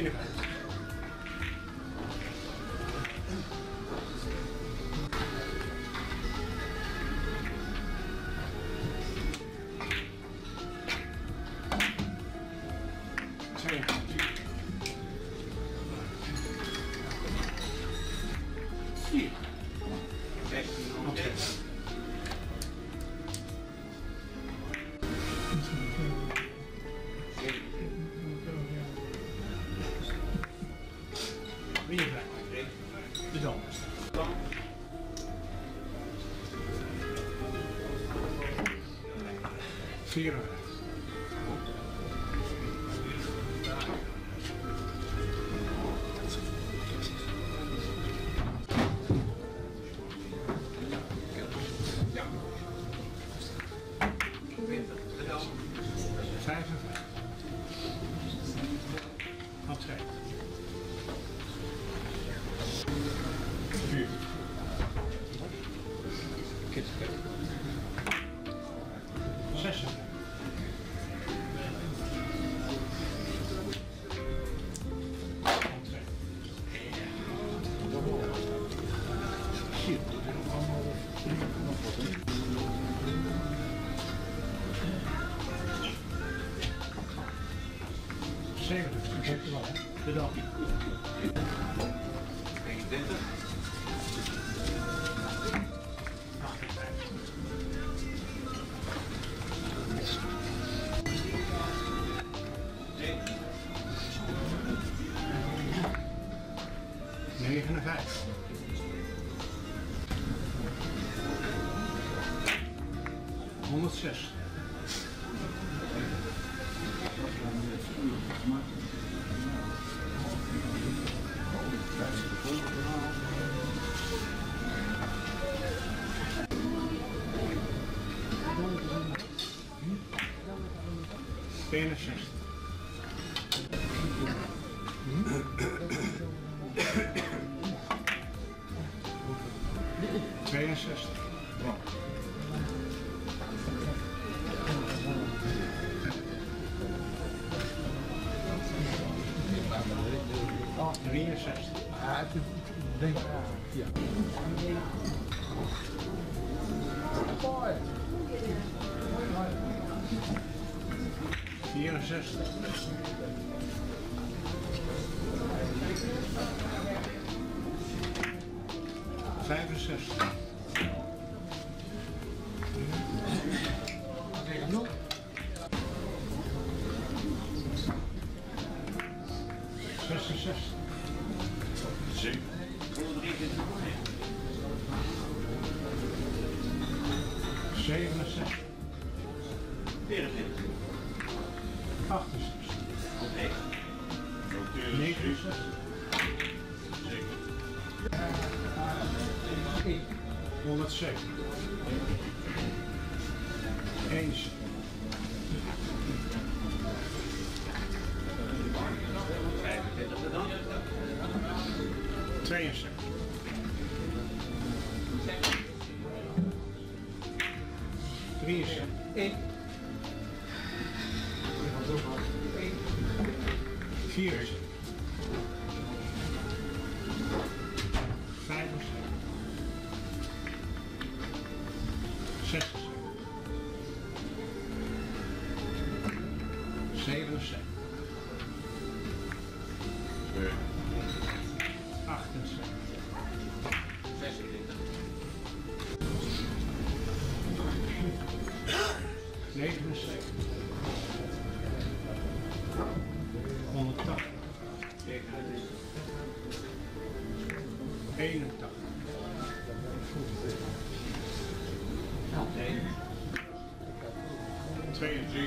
51. Dus anders. 54. 55. Opzij. 4. 6. 70. Bedankt. 21. 59. 106. 61. 62. 63. Ja, ik denk ja. 64. 65. 66. 7. 67. 24. 68. 69. 107. 1. 72. 73. 4. 5. 6. 7. 78. 79. 180. 81. 32.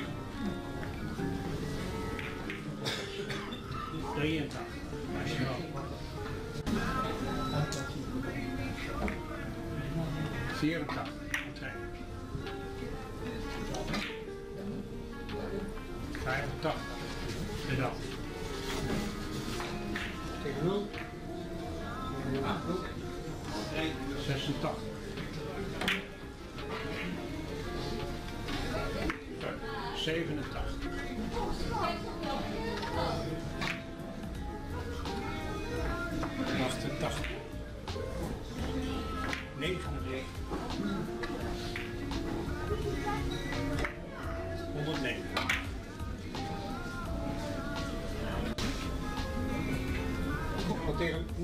83. Dankjewel. 84. Bedankt. Bedankt. Tegen 0. 86. 87.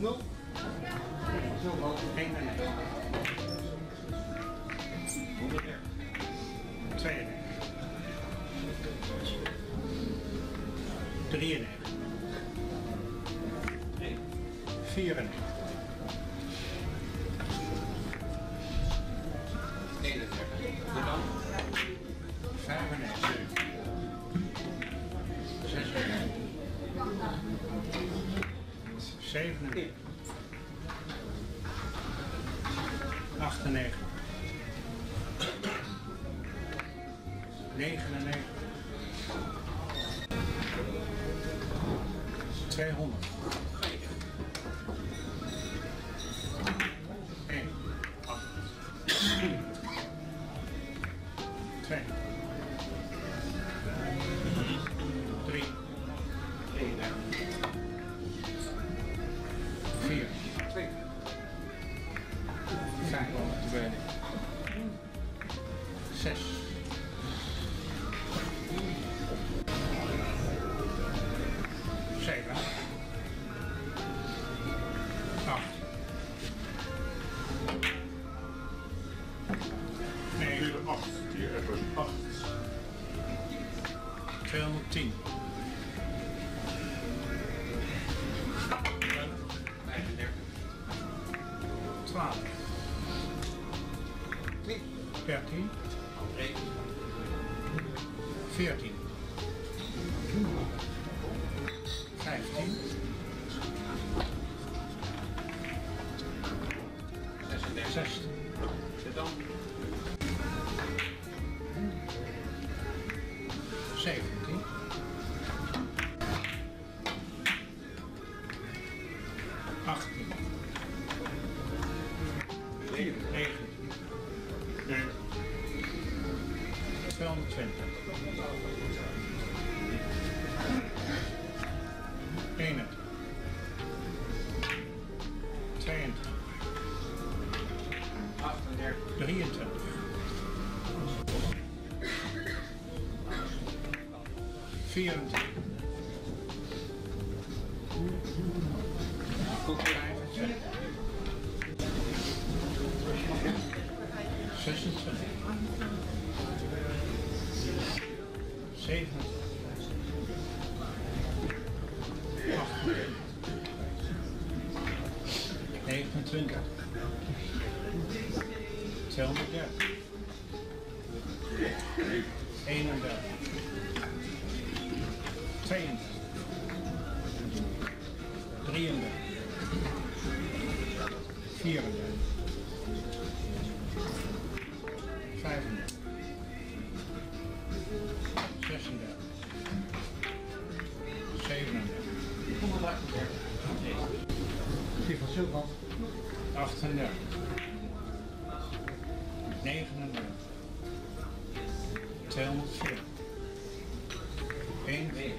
0. Zo 91. 130. 92. 93. 94. 31. Goed dan. 95. 96. 97. 98. 99. 200. 1. 8. 2. 3. 4. 2. 5. 6. 7. 8. 9. 8. Hier even 8. 210. 12. 13. 14. 15. 16. Zit dan. 17. 18. 19. 220. 21. 22. 23. 24. 25. 26. 27. 28. 29. 230. 31. 32. 33. 34. 35. 36. 37. Die van Zulkant. 38. 39. 240. 41.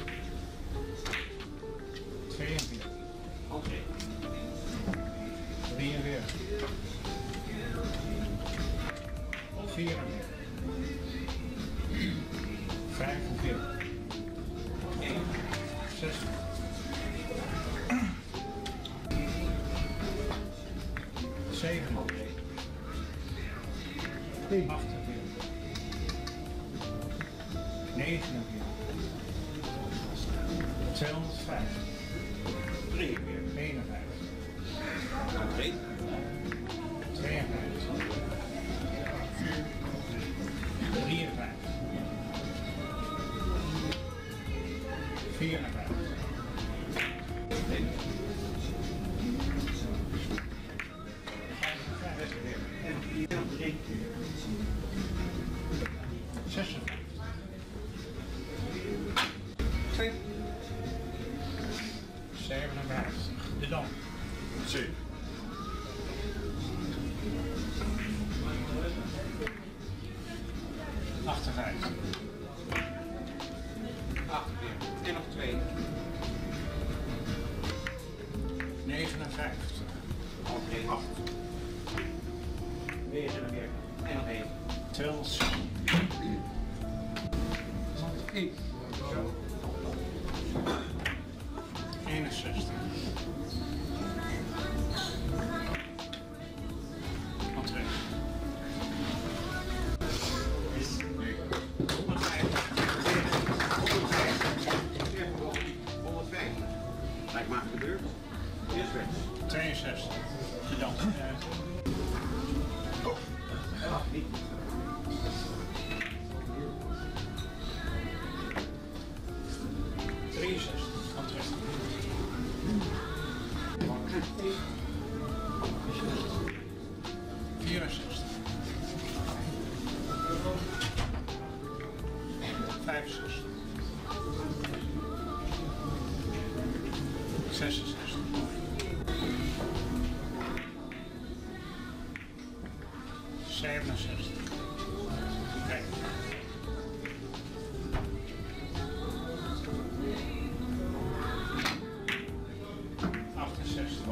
42. 43. 44. 45. 60. 7. 1. 48. 49. 205. 3. 51. 3. 52. 53. 54. 56. 57. De Dam. 7. 58. 48. En nog 2. 59. 8. 49. En nog 1. 200. 1. 61. 62. De dans. 63. Entree. 64. 65. 66. 67. Kijk. 68.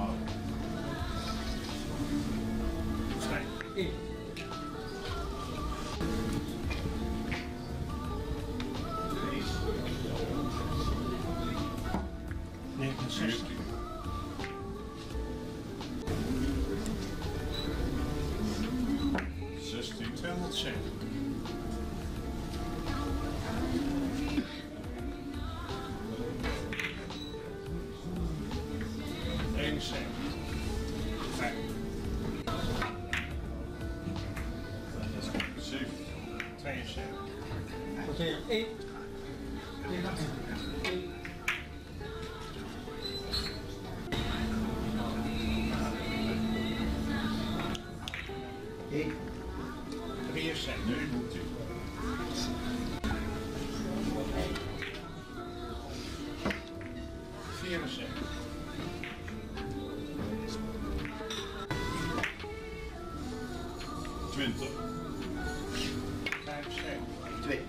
Vrij. 1. 69. 16. 207. 71. 5. 7. 72. Dat zeggen 1. 1. 73. 19. 74. 20. 75. 2.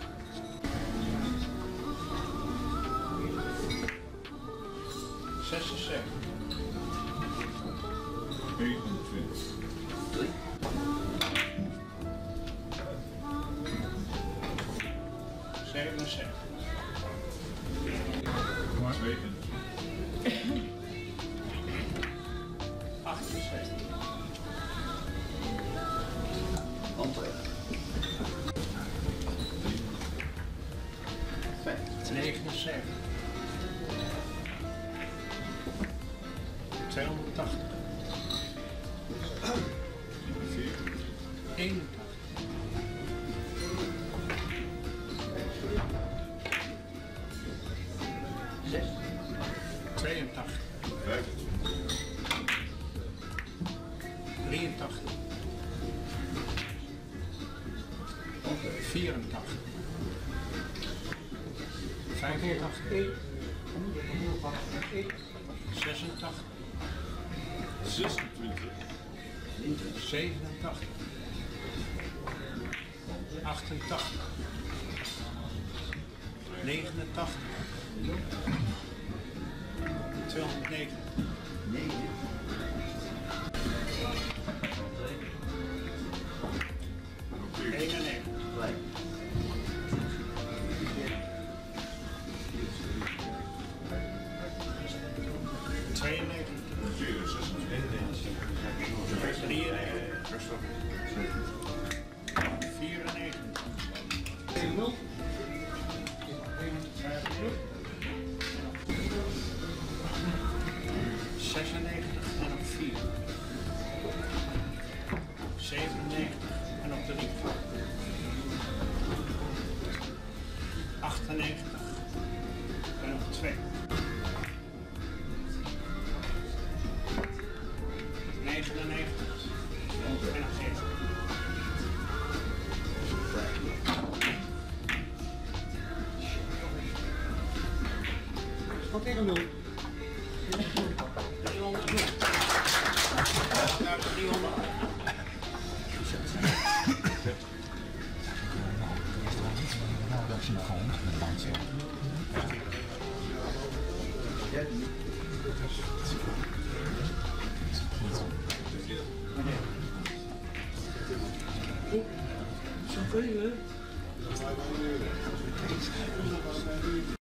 76. 21. 3. 77. 22. 68. Entree. 5. 79. 280. 81. 6. 82. 83. 84. 85. 1. 1. 86. 26. 87. 88. 89. 209. 9. 91. 5. 92. 94. 1. 96 en op 4. 97 en op 3. 98 en op 2. 99 en op 1. Wat tegen 0. 300 0. Naar 300. Zoveel, hè?